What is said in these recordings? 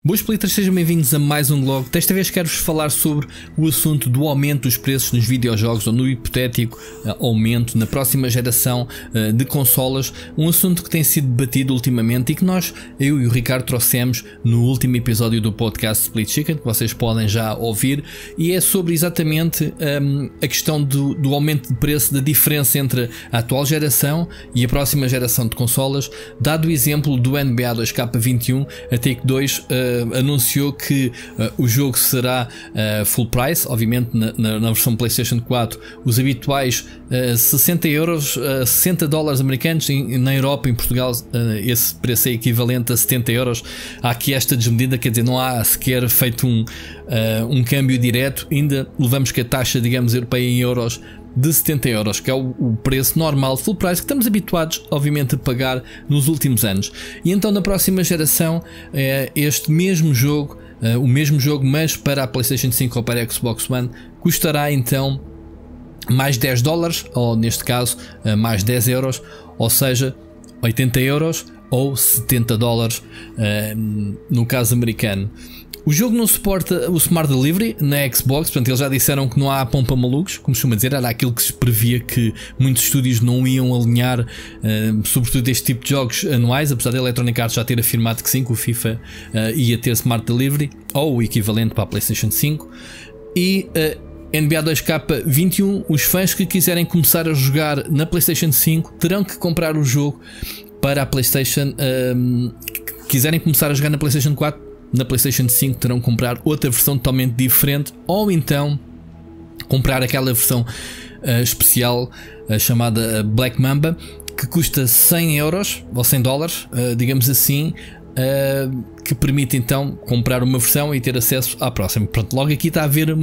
Boas pelitas, sejam bem-vindos a mais um vlog. Desta vez quero-vos falar sobre o assunto do aumento dos preços nos videojogos ou no hipotético aumento na próxima geração de consolas. Um assunto que tem sido debatido ultimamente e que eu e o Ricardo trouxemos no último episódio do podcast Split Chicken, que vocês podem já ouvir, e é sobre exatamente a questão do aumento de preço, da diferença entre a atual geração e a próxima geração de consolas. Dado o exemplo do NBA 2K21, a Take-Two anunciou que o jogo será full price, obviamente na versão PlayStation 4 os habituais 60 euros, 60 dólares americanos. Na Europa, em Portugal, esse preço é equivalente a 70 euros. Há aqui esta desmedida, quer dizer, não há sequer feito um câmbio direto, ainda levamos que a taxa, digamos, europeia em euros de 70 euros, que é o preço normal, full price, que estamos habituados, obviamente, a pagar nos últimos anos. E então, na próxima geração, este mesmo jogo, o mesmo jogo, mas para a PlayStation 5 ou para a Xbox One, custará então mais 10 dólares, ou neste caso, mais 10 euros, ou seja, 80 euros ou 70 dólares no caso americano. O jogo não suporta o Smart Delivery na Xbox, portanto eles já disseram que não há pão para malucos, como costuma dizer, era aquilo que se previa que muitos estúdios não iam alinhar, sobretudo este tipo de jogos anuais, apesar da Electronic Arts já ter afirmado que sim, que o FIFA ia ter Smart Delivery, ou o equivalente para a PlayStation 5, e NBA 2K21, os fãs que quiserem começar a jogar na PlayStation 5 terão que comprar o jogo para a PlayStation, que quiserem começar a jogar na PlayStation 4, na PlayStation 5 terão que comprar outra versão totalmente diferente, ou então comprar aquela versão especial chamada Black Mamba, que custa 100 euros ou 100 dólares, digamos assim, que permite então comprar uma versão e ter acesso à próxima. Pronto, logo aqui está a haver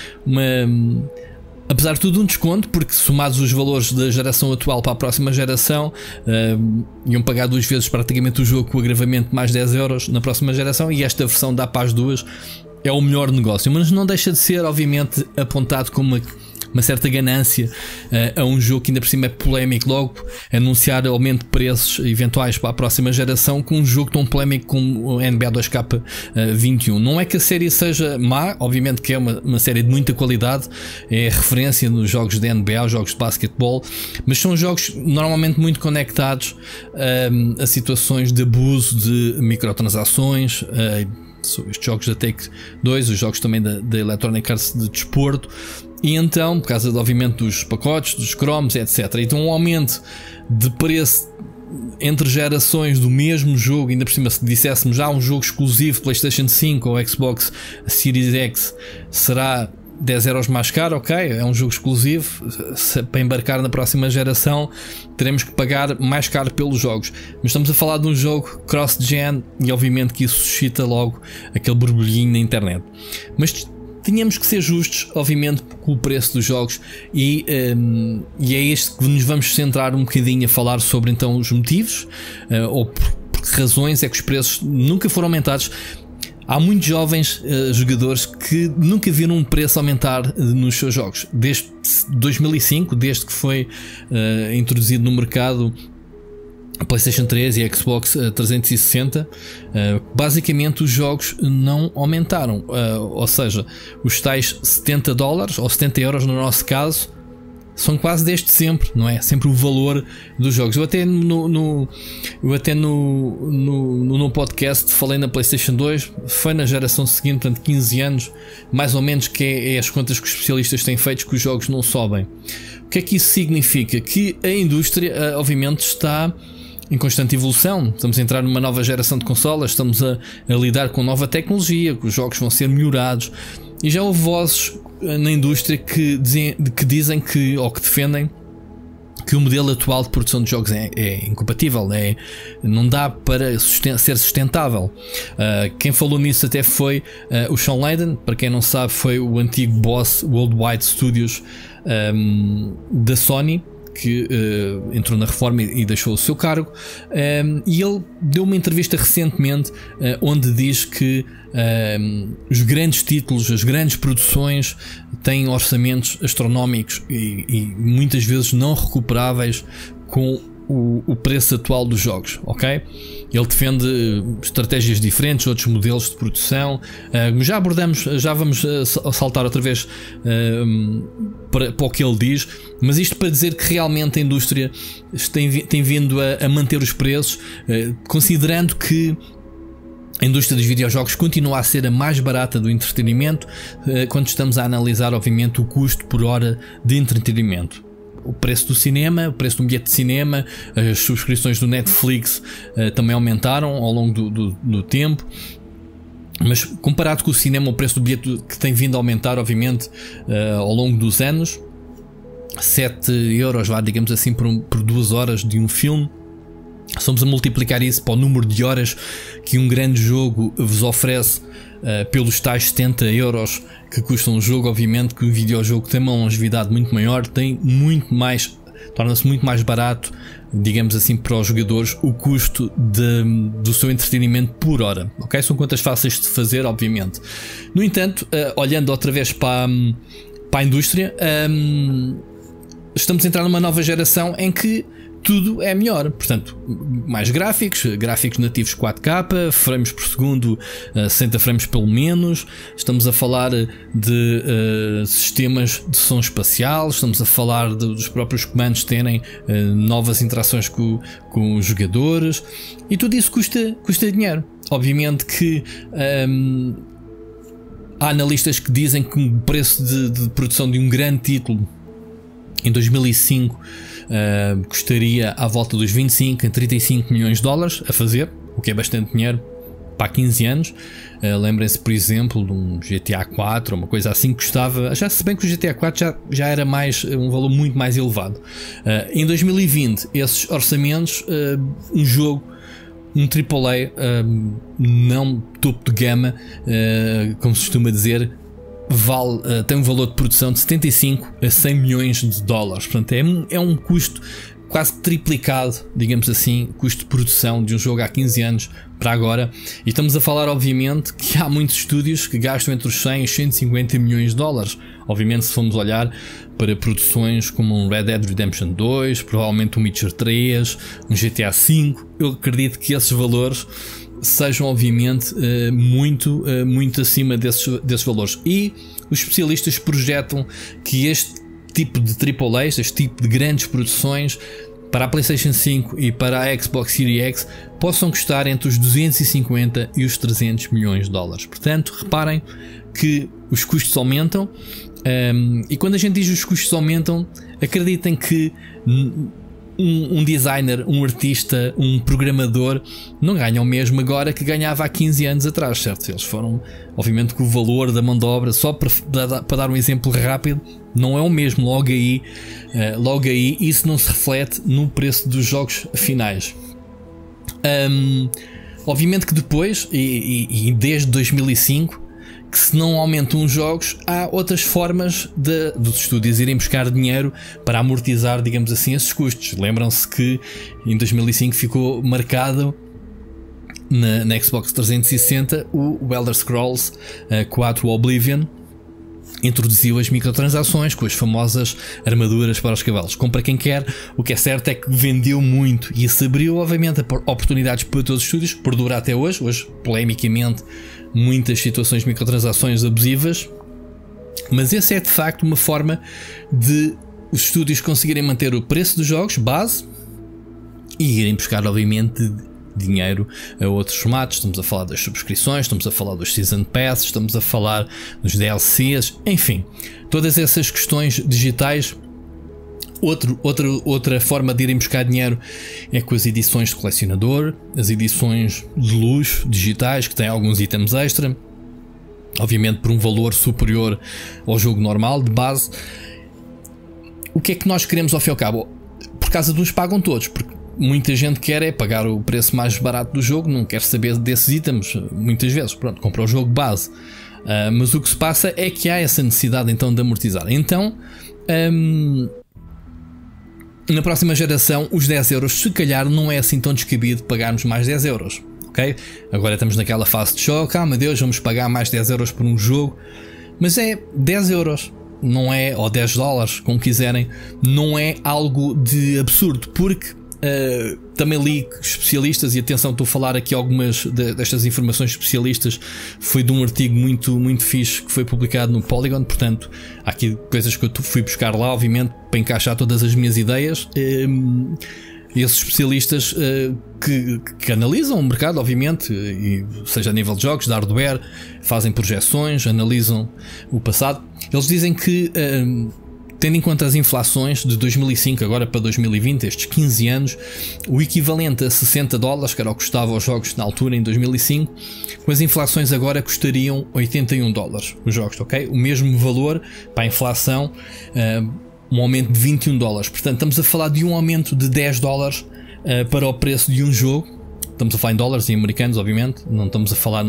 apesar de tudo, um desconto, porque somados os valores da geração atual para a próxima geração, iam pagar duas vezes praticamente o jogo, com o agravamento mais 10 euros na próxima geração, e esta versão dá para as duas. É o melhor negócio, mas não deixa de ser, obviamente, apontado como uma certa ganância a um jogo que ainda por cima é polémico. Logo anunciar aumento de preços eventuais para a próxima geração com um jogo tão polémico como o NBA 2K21. Não é que a série seja má, obviamente que é uma série de muita qualidade, é referência nos jogos de NBA, jogos de basquetebol, mas são jogos normalmente muito conectados a situações de abuso de microtransações, estes jogos da Take-Two, os jogos também da Electronic Arts de desporto. E então, por causa obviamente dos pacotes, dos cromos, etc. Então um aumento de preço entre gerações do mesmo jogo, ainda por cima, se disséssemos já um jogo exclusivo PlayStation 5 ou Xbox Series X, será 10 euros mais caro, ok, é um jogo exclusivo, para embarcar na próxima geração teremos que pagar mais caro pelos jogos, mas estamos a falar de um jogo cross-gen e obviamente que isso suscita logo aquele borbulhinho na internet. Mas tínhamos que ser justos, obviamente, com o preço dos jogos, e é este que nos vamos centrar um bocadinho a falar sobre então os motivos, ou por que razões é que os preços nunca foram aumentados. Há muitos jovens jogadores que nunca viram um preço aumentar nos seus jogos, desde 2005, desde que foi introduzido no mercado a PlayStation 3 e a Xbox 360, basicamente os jogos não aumentaram, ou seja, os tais 70 dólares ou 70 euros no nosso caso são quase desde sempre, não é? Sempre o valor dos jogos. Eu até no podcast falei na PlayStation 2, foi na geração seguinte, portanto 15 anos, mais ou menos, que é as contas que os especialistas têm feito, que os jogos não sobem. O que é que isso significa? Que a indústria, obviamente, está em constante evolução. Estamos a entrar numa nova geração de consolas, estamos a lidar com nova tecnologia, que os jogos vão ser melhorados, e já houve vozes na indústria que dizem que, ou que defendem, que o modelo atual de produção de jogos é incompatível, não dá para ser sustentável. Quem falou nisso até foi o Sean Layden, para quem não sabe, foi o antigo boss Worldwide Studios da Sony, que entrou na reforma e deixou o seu cargo, e ele deu uma entrevista recentemente onde diz que os grandes títulos, as grandes produções têm orçamentos astronómicos e muitas vezes não recuperáveis com o preço atual dos jogos, ok? Ele defende estratégias diferentes, outros modelos de produção. Já vamos saltar outra vez para o que ele diz, mas isto para dizer que realmente a indústria tem vindo a manter os preços, considerando que a indústria dos videojogos continua a ser a mais barata do entretenimento, quando estamos a analisar, obviamente, o custo por hora de entretenimento. O preço do cinema, o preço do bilhete de cinema, as subscrições do Netflix também aumentaram ao longo do tempo. Mas comparado com o cinema, o preço do bilhete que tem vindo a aumentar, obviamente, ao longo dos anos, 7 euros, digamos assim, por 2 horas de um filme. Estamos a multiplicar isso para o número de horas que um grande jogo vos oferece, pelos tais 70 euros que custa um jogo. Obviamente que o videojogo tem uma longevidade muito maior, torna-se muito mais barato, digamos assim, para os jogadores o custo do seu entretenimento por hora, ok? São contas fáceis de fazer, obviamente. No entanto, olhando outra vez para a indústria, estamos a entrar numa nova geração em que tudo é melhor, portanto, mais gráficos nativos 4K, frames por segundo, 60 frames pelo menos. Estamos a falar de sistemas de som espacial, estamos a falar dos próprios comandos terem novas interações com os jogadores, e tudo isso custa dinheiro. Obviamente que há analistas que dizem que o preço de produção de um grande título em 2005 custaria à volta dos 25 a 35 milhões de dólares a fazer, o que é bastante dinheiro para 15 anos. Lembrem-se, por exemplo, de um GTA 4 ou uma coisa assim que custava, já se bem que o GTA 4 já era um valor muito mais elevado. Em 2020, esses orçamentos, um jogo, um AAA, não topo de gama, como se costuma dizer, tem um valor de produção de 75 a 100 milhões de dólares. Portanto, é um custo quase triplicado, digamos assim, custo de produção de um jogo há 15 anos para agora. E estamos a falar, obviamente, que há muitos estúdios que gastam entre os 100 e 150 milhões de dólares. Obviamente, se formos olhar para produções como um Red Dead Redemption 2, provavelmente um Witcher 3, um GTA 5, eu acredito que esses valores sejam, obviamente, muito acima desses valores. E os especialistas projetam que este tipo de AAAs, este tipo de grandes produções para a PlayStation 5 e para a Xbox Series X possam custar entre os 250 e os 300 milhões de dólares. Portanto, reparem que os custos aumentam, e quando a gente diz os custos aumentam, acreditem que um designer, um artista, um programador não ganham o mesmo agora que ganhava há 15 anos atrás, certo? Eles foram, obviamente, que o valor da mão de obra, só para dar um exemplo rápido, não é o mesmo. Logo aí isso não se reflete no preço dos jogos finais. Obviamente que depois, e desde 2005, que se não aumentam os jogos, há outras formas dos estúdios irem buscar dinheiro para amortizar, digamos assim, esses custos. Lembram-se que em 2005 ficou marcado na Xbox 360 o Elder Scrolls 4 Oblivion introduziu as microtransações com as famosas armaduras para os cavalos. Compra quem quer. O que é certo é que vendeu muito e isso abriu, obviamente, oportunidades para todos os estúdios, perdura até hoje. Hoje, polemicamente, muitas situações de microtransações abusivas, mas essa é de facto uma forma de os estúdios conseguirem manter o preço dos jogos base e irem buscar, obviamente, dinheiro a outros formatos. Estamos a falar das subscrições, estamos a falar dos Season Pass, estamos a falar dos DLCs, enfim, todas essas questões digitais. Outra forma de irem buscar dinheiro é com as edições de colecionador, as edições de luxo digitais, que têm alguns itens extra, obviamente por um valor superior ao jogo normal de base. O que é que nós queremos ao fim e ao cabo? Por causa de uns pagam todos, porque muita gente quer é pagar o preço mais barato do jogo, não quer saber desses itens, muitas vezes, pronto, compra o jogo base. Mas o que se passa é que há essa necessidade então de amortizar. Então, na próxima geração, os 10 euros, se calhar, não é assim tão descabido pagarmos mais 10 euros. Ok? Agora estamos naquela fase de choque. Meu Deus, vamos pagar mais 10 euros por um jogo. Mas é 10 euros, não é, ou 10 dólares, como quiserem, não é algo de absurdo, porque também li especialistas, e atenção, estou a falar aqui algumas destas informações especialistas, foi de um artigo muito fixe que foi publicado no Polygon. Portanto, há aqui coisas que eu fui buscar lá, obviamente, para encaixar todas as minhas ideias. Esses especialistas que analisam o mercado, obviamente, e seja a nível de jogos, de hardware, fazem projeções, analisam o passado. Eles dizem que, tendo em conta as inflações de 2005 agora para 2020, estes 15 anos, o equivalente a $60, que era o que custava os jogos na altura, em 2005, com as inflações agora custariam $81 os jogos, ok? O mesmo valor para a inflação, um aumento de $21. Portanto, estamos a falar de um aumento de $10 para o preço de um jogo. Estamos a falar em dólares e americanos, obviamente, não estamos a falar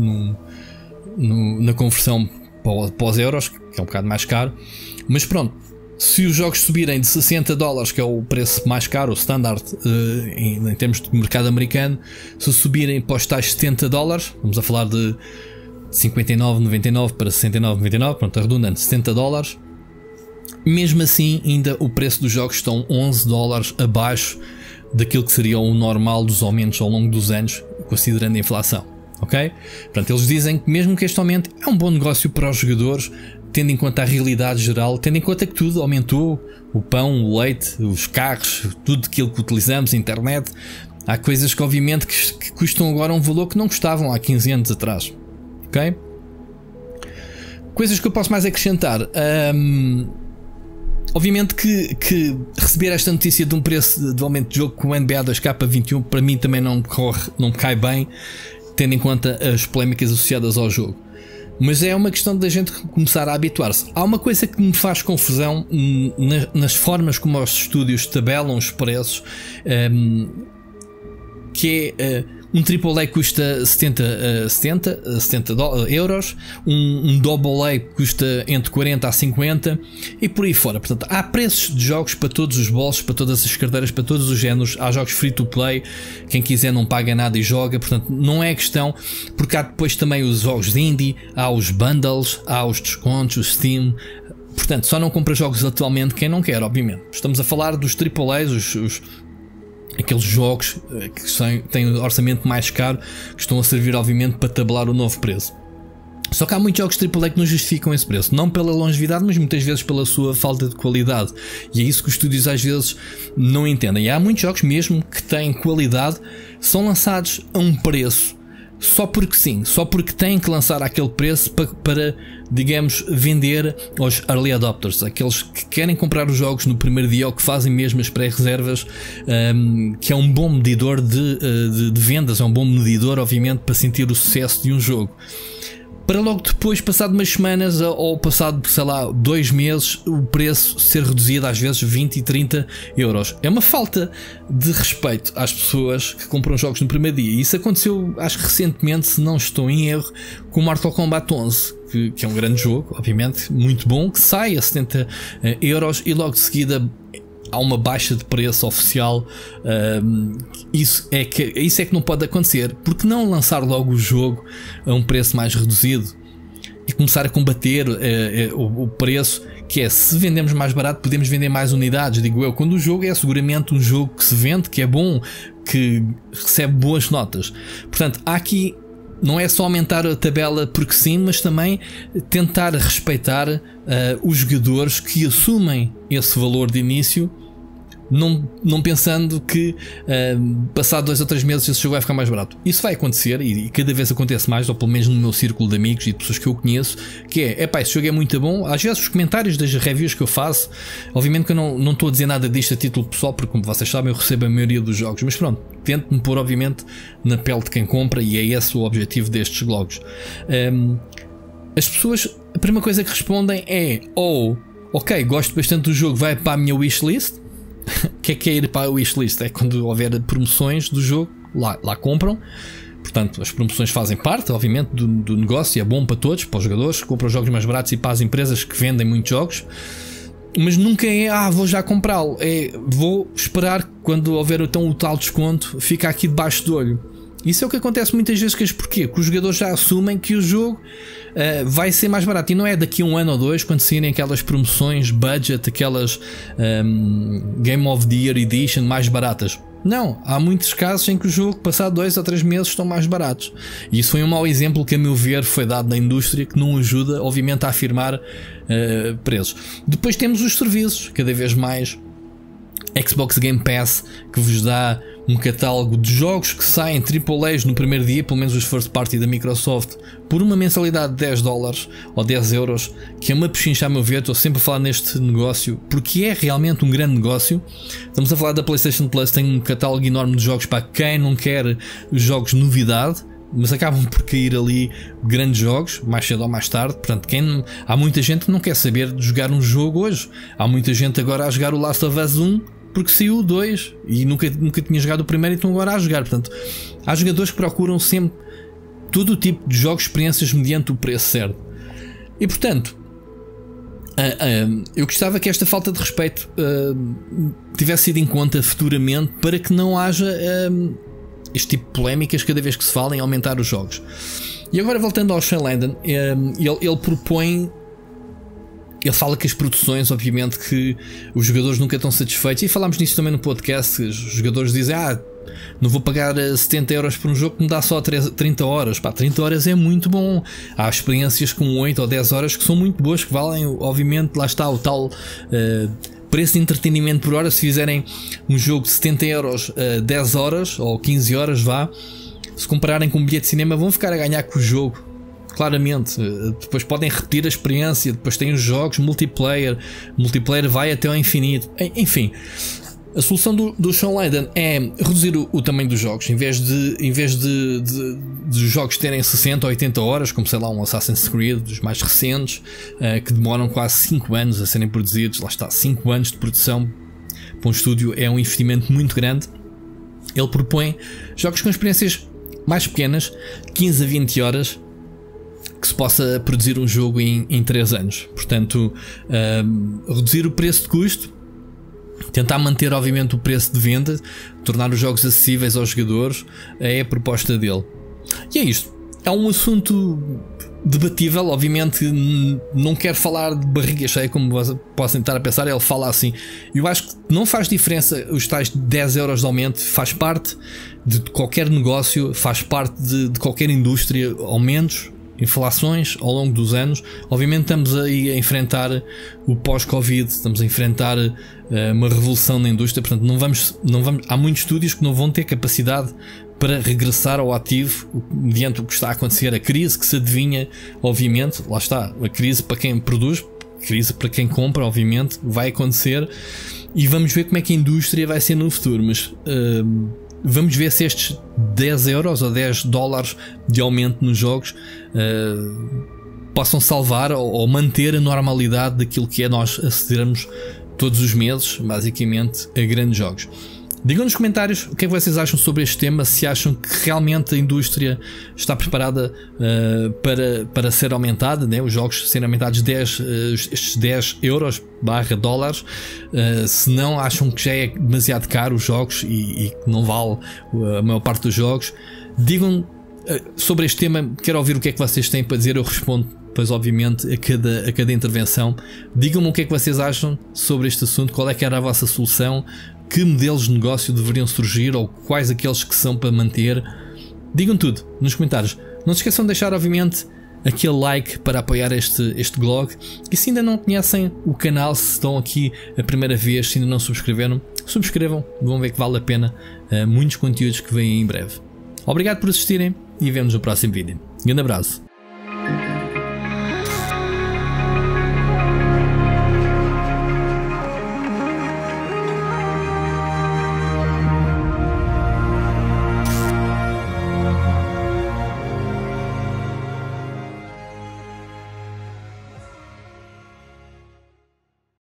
na conversão para os euros, que é um bocado mais caro. Mas pronto, se os jogos subirem de $60, que é o preço mais caro, o standard em termos de mercado americano, se subirem para os tais $70, vamos a falar de 59,99 para 69,99, pronto, arredondando $70. Mesmo assim, ainda o preço dos jogos estão $11 abaixo daquilo que seria o normal dos aumentos ao longo dos anos, considerando a inflação. Ok? Portanto, eles dizem que mesmo que este aumento é um bom negócio para os jogadores, tendo em conta a realidade geral, tendo em conta que tudo aumentou, o pão, o leite, os carros, tudo aquilo que utilizamos, a internet. Há coisas que obviamente que custam agora um valor que não custavam há 15 anos atrás. Ok? Coisas que eu posso mais acrescentar. Obviamente que receber esta notícia de um preço de aumento de jogo com o NBA 2K21 para mim também não me cai bem, tendo em conta as polémicas associadas ao jogo. Mas é uma questão da gente começar a habituar-se. Há uma coisa que me faz confusão nas formas como os estúdios tabelam os preços, que é um AAA custa 70 euros, um AA custa entre 40 a 50 e por aí fora. Portanto, há preços de jogos para todos os bolsos, para todas as carteiras, para todos os géneros. Há jogos free to play, quem quiser não paga nada e joga. Portanto, não é questão, porque há depois também os jogos de indie, há os bundles, há os descontos, o Steam. Portanto, só não compra jogos atualmente quem não quer, obviamente. Estamos a falar dos AAAs, aqueles jogos que têm orçamento mais caro, que estão a servir obviamente para tabelar o novo preço. Só que há muitos jogos AAA que não justificam esse preço, não pela longevidade, mas muitas vezes pela sua falta de qualidade, e é isso que os estúdios às vezes não entendem. E há muitos jogos mesmo que têm qualidade, são lançados a um preço só porque sim, só porque têm que lançar aquele preço para digamos, vender aos early adopters, aqueles que querem comprar os jogos no primeiro dia ou que fazem mesmo as pré-reservas, que é um bom medidor de vendas, é um bom medidor, obviamente, para sentir o sucesso de um jogo. Para logo depois, passado umas semanas ou passado, sei lá, 2 meses, o preço ser reduzido às vezes 20 e 30 euros. É uma falta de respeito às pessoas que compram jogos no primeiro dia. Isso aconteceu, acho que recentemente, se não estou em erro, com o Mortal Kombat 11, que é um grande jogo, obviamente, muito bom, que sai a 70 euros e logo de seguida há uma baixa de preço oficial. Isso é que não pode acontecer. Porque não lançar logo o jogo a um preço mais reduzido e começar a combater o preço, que é, se vendemos mais barato podemos vender mais unidades, digo eu, quando o jogo é seguramente um jogo que se vende, que é bom, que recebe boas notas. Portanto, há aqui, não é só aumentar a tabela porque sim, mas também tentar respeitar os jogadores que assumem esse valor de início, não pensando que passado 2 ou 3 meses esse jogo vai ficar mais barato. Isso vai acontecer e cada vez acontece mais, ou pelo menos no meu círculo de amigos e de pessoas que eu conheço, que epá, esse jogo é muito bom. Às vezes os comentários das reviews que eu faço, obviamente que eu não estou a dizer nada disto a título pessoal, porque como vocês sabem eu recebo a maioria dos jogos, mas pronto, tento-me pôr obviamente na pele de quem compra, e é esse o objetivo destes blogs. As pessoas, a primeira coisa que respondem é ok, gosto bastante do jogo, vai para a minha wishlist. O que é ir para a wishlist? É quando houver promoções do jogo, lá compram. Portanto, as promoções fazem parte, obviamente, do negócio, e é bom para todos, para os jogadores que compram jogos mais baratos e para as empresas que vendem muitos jogos. Mas nunca é, vou já comprá-lo. É, vou esperar quando houver então o tal desconto, fica aqui debaixo do olho. Isso é o que acontece muitas vezes. Porquê? Porque os jogadores já assumem que o jogo vai ser mais barato. E não é daqui a 1 ano ou 2, quando saírem aquelas promoções budget, aquelas Game of the Year Edition mais baratas. Não, há muitos casos em que o jogo, passado 2 ou 3 meses, estão mais baratos. E isso foi um mau exemplo que, a meu ver, foi dado na indústria, que não ajuda, obviamente, a afirmar preços. Depois temos os serviços, cada vez mais. Xbox Game Pass, que vos dá um catálogo de jogos que saem AAAs no primeiro dia, pelo menos os first party da Microsoft, por uma mensalidade de $10 ou 10 euros, que é uma pechincha a meu ver. Estou sempre a falar neste negócio porque é realmente um grande negócio. Estamos a falar da PlayStation Plus, tem um catálogo enorme de jogos para quem não quer jogos novidade, mas acabam por cair ali grandes jogos, mais cedo ou mais tarde. Portanto, há muita gente que não quer saber de jogar um jogo hoje. Há muita gente agora a jogar o Last of Us 1 porque saiu o 2 e nunca tinha jogado o primeiro e estão agora a jogar. Portanto, há jogadores que procuram sempre todo o tipo de jogos, experiências mediante o preço certo. E portanto, eu gostava que esta falta de respeito tivesse sido em conta futuramente, para que não haja este tipo de polémicas cada vez que se fala em aumentar os jogos. E agora, voltando ao Shawn Layden, ele propõe. Ele fala que as produções, obviamente, que os jogadores nunca estão satisfeitos, e falámos nisso também no podcast. Os jogadores dizem: não vou pagar 70 euros por um jogo que me dá só 30 horas. 30 horas é muito bom. Há experiências com 8 ou 10 horas que são muito boas, que valem, obviamente, lá está o tal preço de entretenimento por hora. Se fizerem um jogo de 70 euros 10 horas ou 15 horas, se compararem com um bilhete de cinema, vão ficar a ganhar com o jogo. Claramente, depois podem repetir a experiência, depois tem os jogos multiplayer vai até ao infinito. Enfim, a solução do Shawn Layden é reduzir o tamanho dos jogos. Em vez de os jogos terem 60 ou 80 horas, como sei lá um Assassin's Creed, dos mais recentes, que demoram quase 5 anos a serem produzidos. Lá está, 5 anos de produção para um estúdio é um investimento muito grande. Ele propõe jogos com experiências mais pequenas, 15 a 20 horas, que se possa produzir um jogo em 3 anos. Portanto, reduzir o preço de custo, tentar manter obviamente o preço de venda, tornar os jogos acessíveis aos jogadores, é a proposta dele. E é isto. É um assunto debatível, obviamente. Não quero falar de barriga cheia, como possam estar a pensar. Ele fala assim: eu acho que não faz diferença os tais 10 euros de aumento, faz parte de qualquer negócio, faz parte de qualquer indústria, aumentos, inflações ao longo dos anos. Obviamente estamos aí a enfrentar o pós-Covid, estamos a enfrentar uma revolução na indústria. Portanto, não vamos, há muitos estúdios que não vão ter capacidade para regressar ao ativo mediante o que está a acontecer, a crise que se adivinha. Obviamente, lá está, a crise para quem produz, crise para quem compra, obviamente vai acontecer, e vamos ver como é que a indústria vai ser no futuro. Mas vamos ver se estes 10 euros ou 10 dólares de aumento nos jogos possam salvar ou manter a normalidade daquilo que é nós acedermos todos os meses, basicamente, a grandes jogos. Digam nos comentários o que é que vocês acham sobre este tema, se acham que realmente a indústria está preparada para ser aumentada, né? Os jogos serem aumentados estes 10 euros / dólares, se não acham que já é demasiado caro os jogos e que não vale a maior parte dos jogos. Digam sobre este tema, quero ouvir o que é que vocês têm para dizer, eu respondo depois obviamente a cada intervenção. Digam-me o que é que vocês acham sobre este assunto, qual é que era a vossa solução, que modelos de negócio deveriam surgir ou quais aqueles que são para manter. Digam tudo nos comentários. Não se esqueçam de deixar obviamente aquele like para apoiar este blog, e se ainda não conhecem o canal, se estão aqui a primeira vez, se ainda não subscreveram, subscrevam, vão ver que vale a pena. Muitos conteúdos que vêm em breve. Obrigado por assistirem e vemos no próximo vídeo. Um grande abraço.